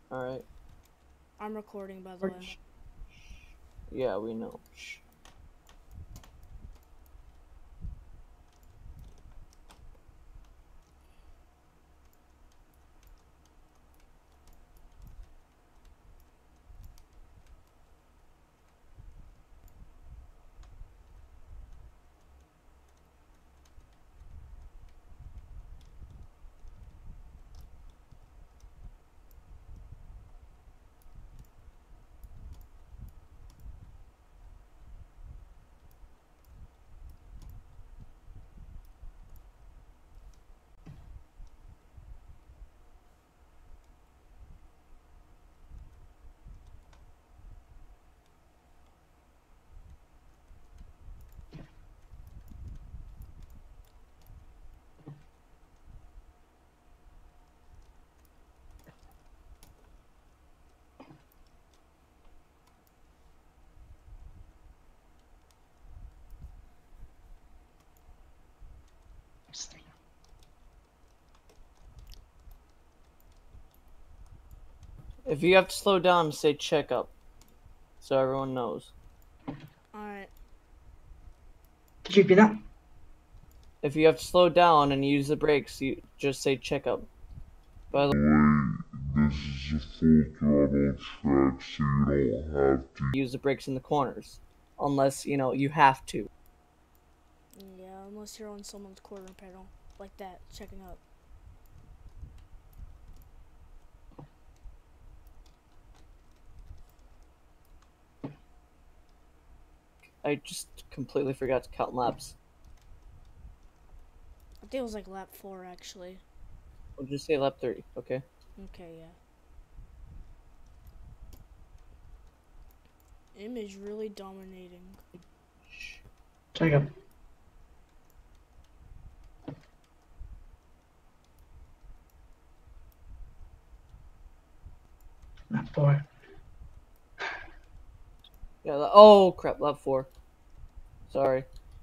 Alright. I'm recording, by the way. Yeah, we know. Shh. If you have to slow down, say check up. So everyone knows. Alright. Could you repeat that? If you have to slow down and use the brakes, you just say check up. By the way, this is a full throttle track, so you don't have to use the brakes in the corners. Unless, you have to. Yeah, unless you're on someone's quarter pedal. Like that, checking up. I just completely forgot to count laps. I think it was like lap 4, actually. We'll just say lap 30, okay? Okay, yeah. Image really dominating. Check up. Lap 4. Yeah, oh crap, lap 4. Sorry.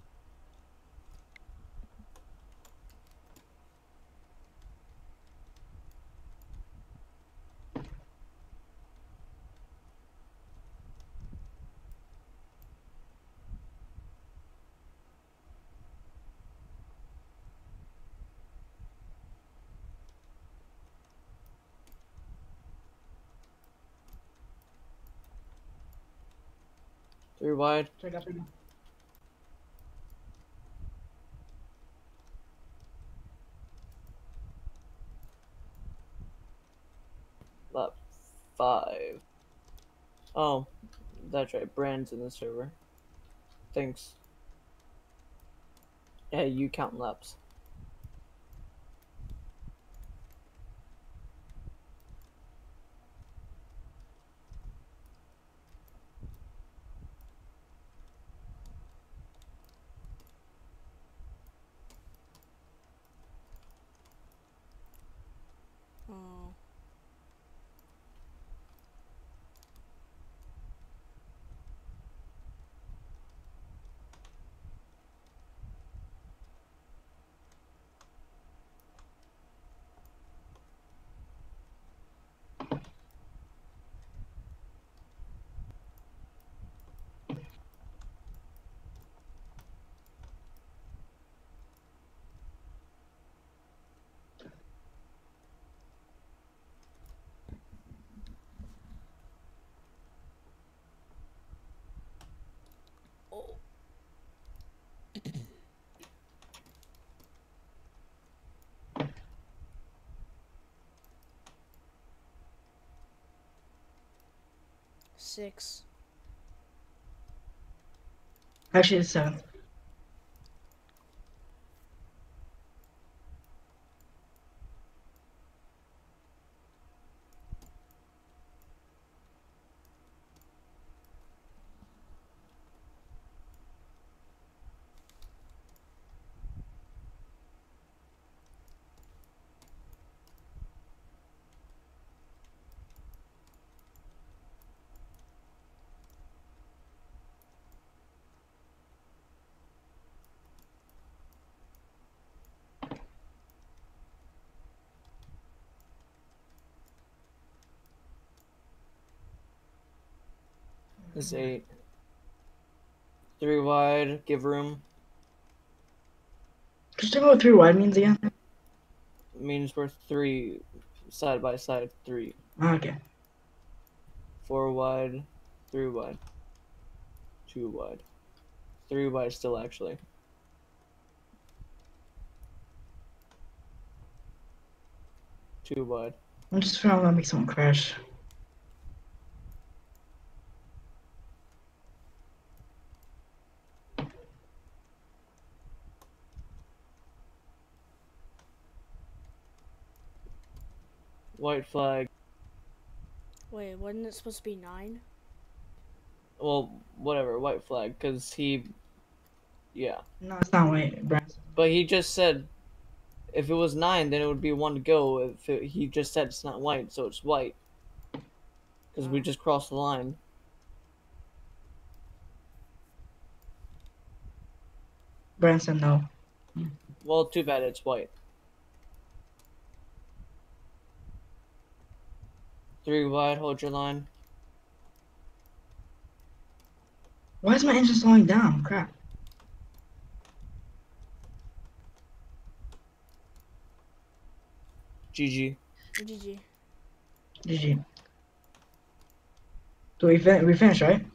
Three wide. Check up. Lap 5. Oh, that's right. Brand's in the server. Thanks. Yeah, you count laps. Oh. Oh. Six. Actually, it's 7. is 8. 3 wide, give room. Just tell me what 3 wide means again. Means we're 3 side by side, 3. Okay. 4 wide, 3 wide, 2 wide. 3 wide still, actually. Too wide. I'm just trying to make someone crash. White flag. Wait, wasn't it supposed to be 9? Well, whatever, white flag, because he. Yeah. No, it's not white, Branson. But he just said if it was 9, then it would be 1 to go. He just said it's not white, so it's white. Because we just crossed the line. Branson, no. Well, too bad it's white. 3 wide, hold your line. Why is my engine slowing down? Crap. GG. GG. GG. So we finished, right?